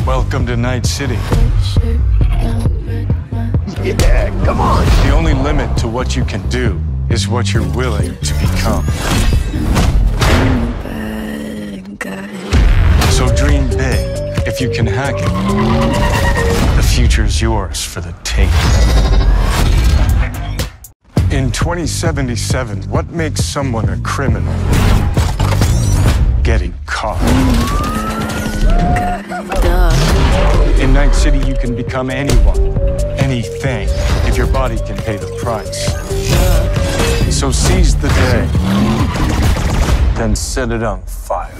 Welcome to Night City. Yeah, come on. The only limit to what you can do is what you're willing to become. So dream big. If you can hack it, the future's yours for the taking. In 2077, what makes someone a criminal? Getting caught. In Night City, you can become anyone, anything, if your body can pay the price. So seize the day, then set it on fire.